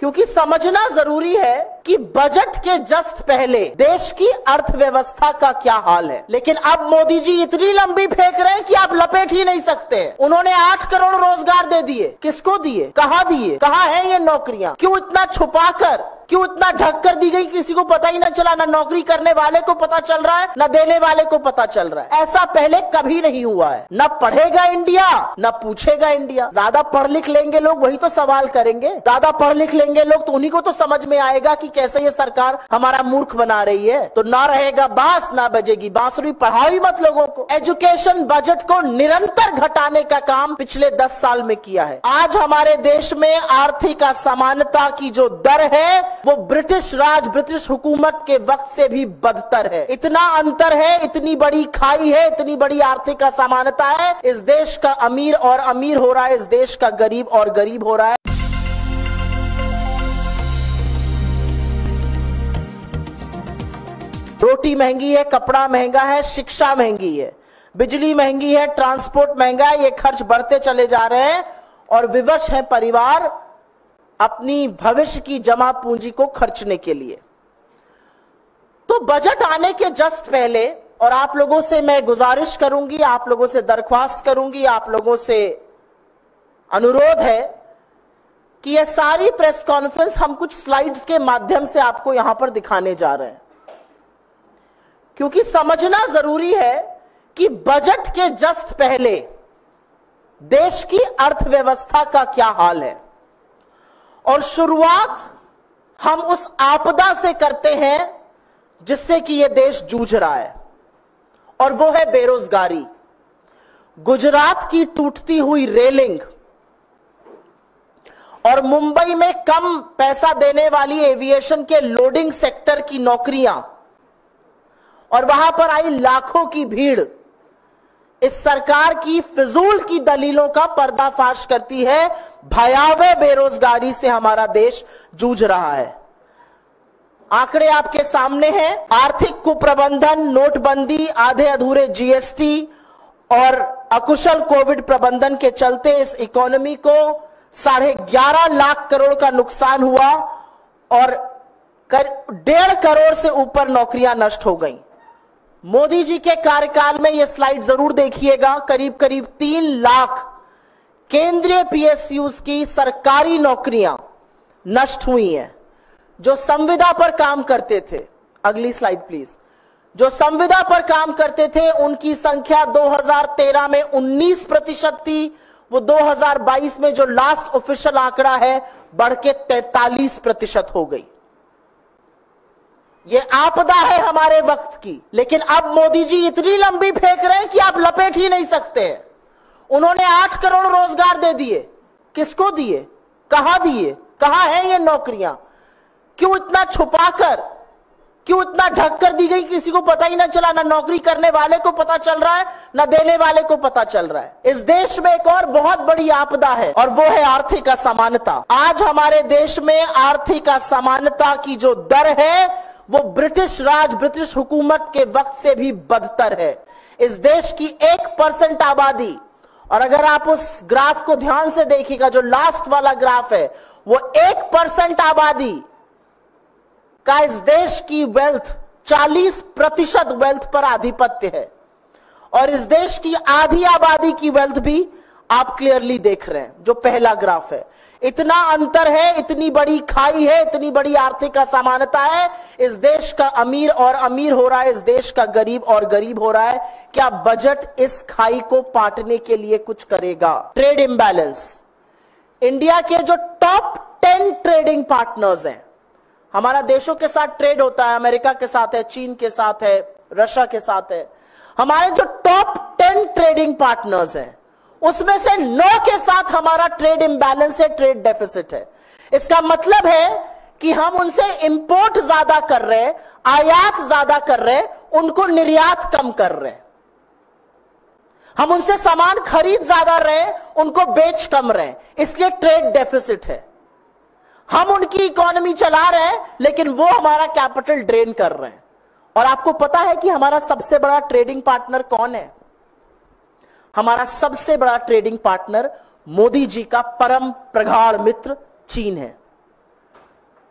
क्योंकि समझना जरूरी है कि बजट के जस्ट पहले देश की अर्थव्यवस्था का क्या हाल है। लेकिन अब मोदी जी इतनी लंबी फेंक रहे हैं कि आप लपेट ही नहीं सकते। उन्होंने 8 करोड़ रोजगार दे दिए। किसको दिए, कहां दिए, कहां है ये नौकरियां? क्यों इतना छुपाकर, क्यों इतना ढक कर दी गई? किसी को पता ही ना चला, ना नौकरी करने वाले को पता चल रहा है, ना देने वाले को पता चल रहा है। ऐसा पहले कभी नहीं हुआ है। न पढ़ेगा इंडिया, न पूछेगा इंडिया। ज्यादा पढ़ लिख लेंगे लोग, वही तो सवाल करेंगे। ज्यादा पढ़ लिख लेंगे लोग तो उन्हीं को तो समझ में आएगा कि कैसे ये सरकार हमारा मूर्ख बना रही है। तो ना रहेगा बांस, ना बजेगी बांसुरी। पढ़ाई मत लोगों को। एजुकेशन बजट को निरंतर घटाने का काम पिछले 10 साल में किया है। आज हमारे देश में आर्थिक असमानता की जो दर है वो ब्रिटिश राज, ब्रिटिश हुकूमत के वक्त से भी बदतर है। इतना अंतर है, इतनी बड़ी खाई है, इतनी बड़ी आर्थिक असमानता है। इस देश का अमीर और अमीर हो रहा है, इस देश का गरीब और गरीब हो रहा है। रोटी महंगी है, कपड़ा महंगा है, शिक्षा महंगी है, बिजली महंगी है, ट्रांसपोर्ट महंगा है। ये खर्च बढ़ते चले जा रहे हैं और विवश है परिवार अपनी भविष्य की जमा पूंजी को खर्चने के लिए। तो बजट आने के जस्ट पहले, और आप लोगों से मैं गुजारिश करूंगी, आप लोगों से दरख्वास्त करूंगी, आप लोगों से अनुरोध है कि यह सारी प्रेस कॉन्फ्रेंस हम कुछ स्लाइड्स के माध्यम से आपको यहां पर दिखाने जा रहे हैं। क्योंकि समझना जरूरी है कि बजट के जस्ट पहले देश की अर्थव्यवस्था का क्या हाल है। और शुरुआत हम उस आपदा से करते हैं जिससे कि यह देश जूझ रहा है, और वो है बेरोजगारी। गुजरात की टूटती हुई रेलिंग और मुंबई में कम पैसा देने वाली एविएशन के लोडिंग सेक्टर की नौकरियां और वहां पर आई लाखों की भीड़ इस सरकार की फिजूल की दलीलों का पर्दाफाश करती है। भयावह बेरोजगारी से हमारा देश जूझ रहा है। आंकड़े आपके सामने हैं। आर्थिक कुप्रबंधन, नोटबंदी, आधे अधूरे जीएसटी और अकुशल कोविड प्रबंधन के चलते इस इकोनॉमी को 11.5 लाख करोड़ का नुकसान हुआ और 1.5 करोड़ से ऊपर नौकरियां नष्ट हो गई। मोदी जी के कार्यकाल में यह स्लाइड जरूर देखिएगा। करीब करीब 3 लाख केंद्रीय पीएसयूज की सरकारी नौकरियां नष्ट हुई हैं। जो संविदा पर काम करते थे, अगली स्लाइड प्लीज, जो संविदा पर काम करते थे उनकी संख्या 2013 में 19% थी। वो 2022 में जो लास्ट ऑफिशियल आंकड़ा है बढ़ के 43% हो गई। ये आपदा है हमारे वक्त की। लेकिन अब मोदी जी इतनी लंबी फेंक रहे हैं कि आप लपेट ही नहीं सकते हैं। उन्होंने 8 करोड़ रोजगार दे दिए। किसको दिए, कहां दिए, कहां है ये नौकरियां? क्यों इतना छुपाकर, क्यों इतना ढक कर दी गई? किसी को पता ही ना चला, ना नौकरी करने वाले को पता चल रहा है, ना देने वाले को पता चल रहा है। इस देश में एक और बहुत बड़ी आपदा है और वो है आर्थिक असमानता। आज हमारे देश में आर्थिक असमानता की जो दर है वो ब्रिटिश राज, ब्रिटिश हुकूमत के वक्त से भी बदतर है। इस देश की 1% आबादी, और अगर आप उस ग्राफ को ध्यान से देखिएगा, जो लास्ट वाला ग्राफ है, वो 1% आबादी का इस देश की वेल्थ 40% वेल्थ पर आधिपत्य है। और इस देश की आधी आबादी की वेल्थ भी आप क्लियरली देख रहे हैं, जो पहला ग्राफ है। इतना अंतर है, इतनी बड़ी खाई है, इतनी बड़ी आर्थिक असमानता है। इस देश का अमीर और अमीर हो रहा है, इस देश का गरीब और गरीब हो रहा है। क्या बजट इस खाई को पाटने के लिए कुछ करेगा? Trade imbalance. इंडिया के जो टॉप 10 ट्रेडिंग पार्टनर्स हैं, हमारा देशों के साथ ट्रेड होता है, अमेरिका के साथ है, चीन के साथ है, रशिया के साथ है। हमारे जो टॉप 10 ट्रेडिंग पार्टनर्स हैं उसमें से 9 के साथ हमारा ट्रेड इंबैलेंस है, ट्रेड डेफिसिट है। इसका मतलब है कि हम उनसे इंपोर्ट ज्यादा कर रहे हैं, आयात ज्यादा कर रहे हैं, उनको निर्यात कम कर रहे हैं। हम उनसे सामान खरीद ज्यादा रहे, उनको बेच कम रहे, इसलिए ट्रेड डेफिसिट है। हम उनकी इकोनॉमी चला रहे हैं लेकिन वो हमारा कैपिटल ड्रेन कर रहे हैं। और आपको पता है कि हमारा सबसे बड़ा ट्रेडिंग पार्टनर कौन है? हमारा सबसे बड़ा ट्रेडिंग पार्टनर मोदी जी का परम प्रगाढ़ मित्र चीन है।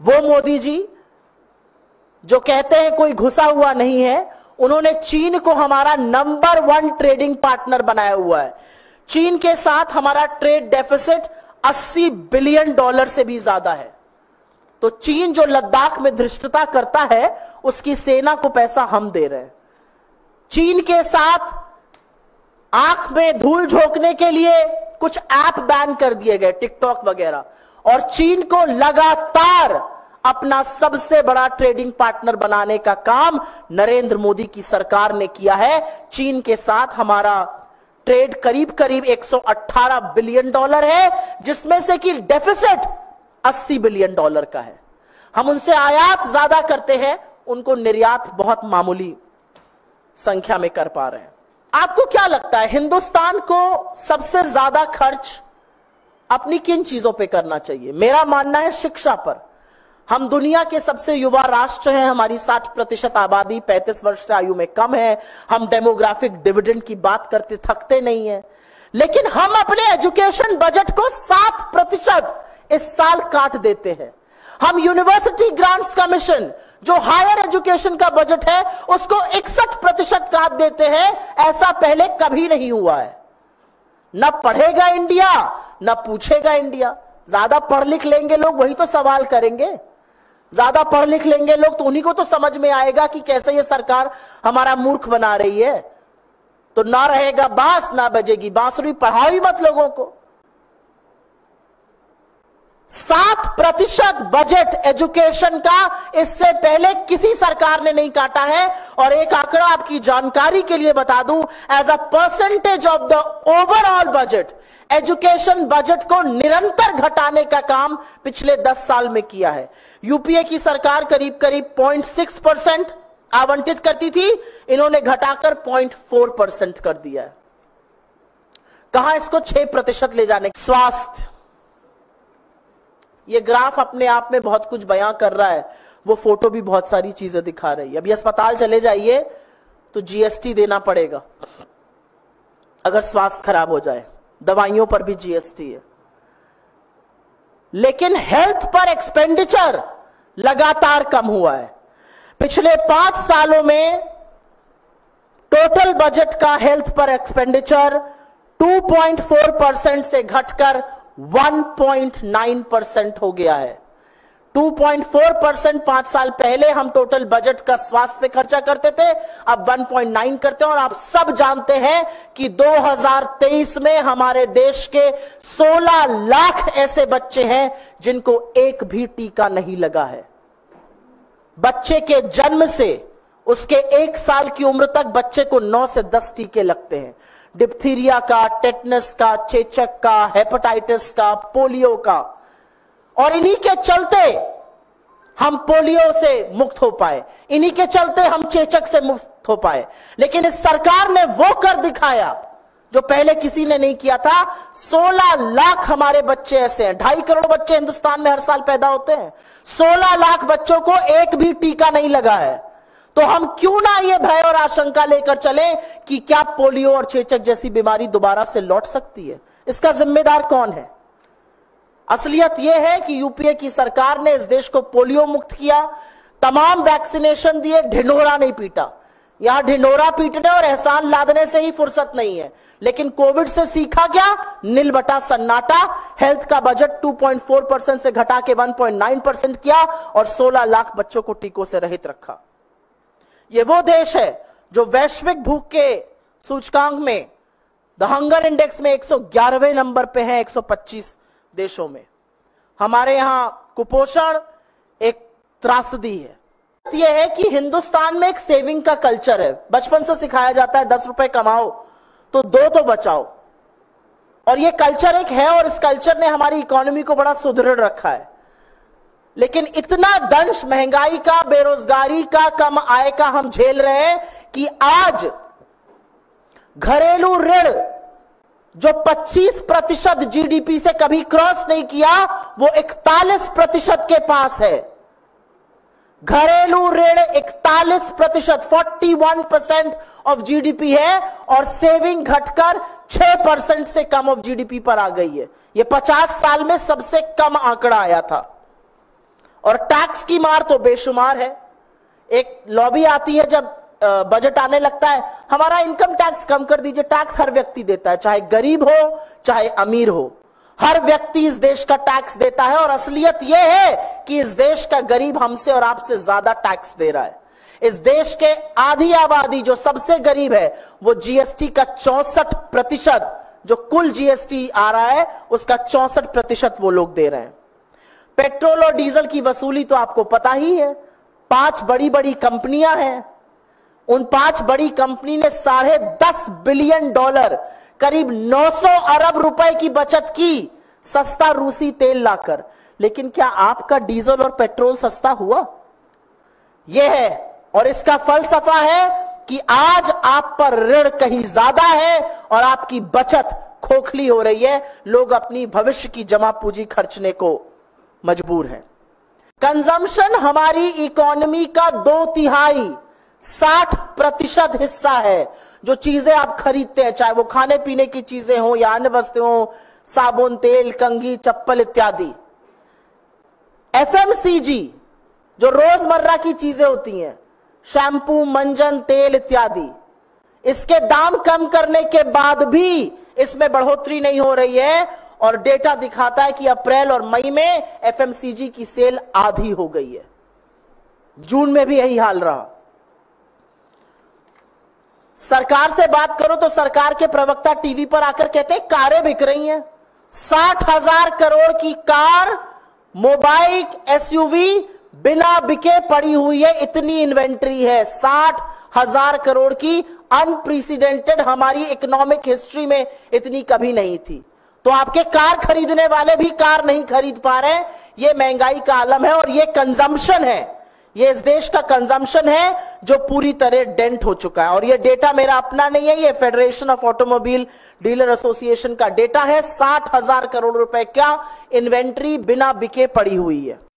वो मोदी जी जो कहते हैं कोई घुसा हुआ नहीं है, उन्होंने चीन को हमारा नंबर 1 ट्रेडिंग पार्टनर बनाया हुआ है। चीन के साथ हमारा ट्रेड डेफिसिट $80 बिलियन से भी ज्यादा है। तो चीन जो लद्दाख में धृष्टता करता है, उसकी सेना को पैसा हम दे रहे हैं। चीन के साथ आंख में धूल झोंकने के लिए कुछ ऐप बैन कर दिए गए, टिकटॉक वगैरह, और चीन को लगातार अपना सबसे बड़ा ट्रेडिंग पार्टनर बनाने का काम नरेंद्र मोदी की सरकार ने किया है। चीन के साथ हमारा ट्रेड करीब करीब $118 बिलियन है, जिसमें से कि डेफिसिट $80 बिलियन का है। हम उनसे आयात ज्यादा करते हैं, उनको निर्यात बहुत मामूली संख्या में कर पा रहे हैं। आपको क्या लगता है हिंदुस्तान को सबसे ज्यादा खर्च अपनी किन चीजों पे करना चाहिए? मेरा मानना है शिक्षा पर। हम दुनिया के सबसे युवा राष्ट्र हैं, हमारी 60% आबादी 35 वर्ष से आयु में कम है। हम डेमोग्राफिक डिविडेंड की बात करते थकते नहीं है, लेकिन हम अपने एजुकेशन बजट को 7% इस साल काट देते हैं। हम यूनिवर्सिटी ग्रांट्स कमीशन जो हायर एजुकेशन का बजट है, उसको 61% काट देते हैं। ऐसा पहले कभी नहीं हुआ है। न पढ़ेगा इंडिया, न पूछेगा इंडिया। ज्यादा पढ़ लिख लेंगे लोग, वही तो सवाल करेंगे। ज्यादा पढ़ लिख लेंगे लोग तो उन्हीं को तो समझ में आएगा कि कैसे ये सरकार हमारा मूर्ख बना रही है। तो ना रहेगा बांस, ना बजेगी बांसुरी। पढ़ाओ ही मत लोगों को। 7% बजट एजुकेशन का इससे पहले किसी सरकार ने नहीं काटा है। और एक आंकड़ा आपकी जानकारी के लिए बता दूं, as a percentage of the overall budget, education budget को निरंतर घटाने का काम पिछले 10 साल में किया है। यूपीए की सरकार करीब करीब 0.6% आवंटित करती थी, इन्होंने घटाकर 0.4% कर दिया है। कहां इसको 6% ले जाने? स्वास्थ्य, ये ग्राफ अपने आप में बहुत कुछ बयां कर रहा है, वो फोटो भी बहुत सारी चीजें दिखा रही है। अभी अस्पताल चले जाइए तो जीएसटी देना पड़ेगा अगर स्वास्थ्य खराब हो जाए, दवाइयों पर भी जीएसटी है। लेकिन हेल्थ पर एक्सपेंडिचर लगातार कम हुआ है। पिछले 5 सालों में टोटल बजट का हेल्थ पर एक्सपेंडिचर 2.4% से घटकर 1.9% हो गया है। 2.4% 5 साल पहले हम टोटल बजट का स्वास्थ्य पे खर्चा करते थे, अब 1.9 करते हैं। और आप सब जानते हैं कि 2023 में हमारे देश के 16 लाख ऐसे बच्चे हैं जिनको एक भी टीका नहीं लगा है। बच्चे के जन्म से उसके 1 साल की उम्र तक बच्चे को 9 से 10 टीके लगते हैं। डिप्थीरिया का, टेटनस का, चेचक का, हेपेटाइटिस का, पोलियो का। और इन्हीं के चलते हम पोलियो से मुक्त हो पाए, इन्हीं के चलते हम चेचक से मुक्त हो पाए। लेकिन इस सरकार ने वो कर दिखाया जो पहले किसी ने नहीं किया था। 16 लाख हमारे बच्चे ऐसे हैं, 2.5 करोड़ बच्चे हिंदुस्तान में हर साल पैदा होते हैं। 16 लाख बच्चों को एक भी टीका नहीं लगा है। तो हम क्यों ना ये भय और आशंका लेकर चलें कि क्या पोलियो और चेचक जैसी बीमारी दोबारा से लौट सकती है? इसका जिम्मेदार कौन है? असलियत यह है कि यूपीए की सरकार ने इस देश को पोलियो मुक्त किया, तमाम वैक्सीनेशन दिए, ढिंढोरा नहीं पीटा। यहां ढिंढोरा पीटने और एहसान लादने से ही फुर्सत नहीं है। लेकिन कोविड से सीखा क्या? नील बटा सन्नाटा। हेल्थ का बजट 2.4% से घटा के 1.9% किया और 16 लाख बच्चों को टीकों से रहित रखा। ये वो देश है जो वैश्विक भूख के सूचकांक में, द हंगर इंडेक्स में 111वें नंबर पे है 125 देशों में। हमारे यहां कुपोषण एक त्रासदी है। यह है कि हिंदुस्तान में एक सेविंग का कल्चर है। बचपन से सिखाया जाता है 10 रुपए कमाओ तो 2 तो बचाओ। और यह कल्चर एक है और इस कल्चर ने हमारी इकोनॉमी को बड़ा सुदृढ़ रखा है। लेकिन इतना दंश महंगाई का, बेरोजगारी का, कम आय का हम झेल रहे हैं कि आज घरेलू ऋण जो 25% जीडीपी से कभी क्रॉस नहीं किया, वो 41% के पास है। घरेलू ऋण 41%, 41% ऑफ जीडीपी है और सेविंग घटकर 6% से कम ऑफ जीडीपी पर आ गई है। यह 50 साल में सबसे कम आंकड़ा आया था। और टैक्स की मार तो बेशुमार है। एक लॉबी आती है जब बजट आने लगता है, हमारा इनकम टैक्स कम कर दीजिए। टैक्स हर व्यक्ति देता है, चाहे गरीब हो चाहे अमीर हो, हर व्यक्ति इस देश का टैक्स देता है। और असलियत यह है कि इस देश का गरीब हमसे और आपसे ज्यादा टैक्स दे रहा है। इस देश के आधी आबादी जो सबसे गरीब है वो जीएसटी का 64%, जो कुल जीएसटी आ रहा है उसका 64% वो लोग दे रहे हैं। पेट्रोल और डीजल की वसूली तो आपको पता ही है, 5 बड़ी बड़ी कंपनियां हैं। उन 5 बड़ी कंपनी ने $10.5 बिलियन, करीब 900 अरब रुपए की बचत की सस्ता रूसी तेल लाकर। लेकिन क्या आपका डीजल और पेट्रोल सस्ता हुआ? यह है, और इसका फलसफा है कि आज आप पर ऋण कहीं ज्यादा है और आपकी बचत खोखली हो रही है। लोग अपनी भविष्य की जमा पूंजी खर्चने को मजबूर हैं। कंजम्पशन हमारी इकोनॉमी का 2/3 60% हिस्सा है। जो चीजें आप खरीदते हैं, चाहे वो खाने पीने की चीजें हो या अन्य वस्तुएं हो, साबुन, तेल, कंघी, चप्पल इत्यादि। एफएमसीजी जो रोजमर्रा की चीजें होती हैं, शैम्पू, मंजन, तेल इत्यादि, इसके दाम कम करने के बाद भी इसमें बढ़ोतरी नहीं हो रही है। और डेटा दिखाता है कि अप्रैल और मई में एफएमसीजी की सेल आधी हो गई है। जून में भी यही हाल रहा। सरकार से बात करो तो सरकार के प्रवक्ता टीवी पर आकर कहते हैं कारें बिक रही हैं। 60,000 करोड़ की कार, मोबाइल, एसयूवी बिना बिके पड़ी हुई है। इतनी इन्वेंट्री है, 60,000 करोड़ की, अनप्रेसिडेंटेड। हमारी इकोनॉमिक हिस्ट्री में इतनी कभी नहीं थी। तो आपके कार खरीदने वाले भी कार नहीं खरीद पा रहे हैं। यह महंगाई का आलम है और यह कंजम्पशन है, ये इस देश का कंजम्पशन है जो पूरी तरह डेंट हो चुका है। और ये डेटा मेरा अपना नहीं है, ये federation of automobile dealer association का डेटा है। 60,000 करोड़ रुपए का इन्वेंट्री बिना बिके पड़ी हुई है।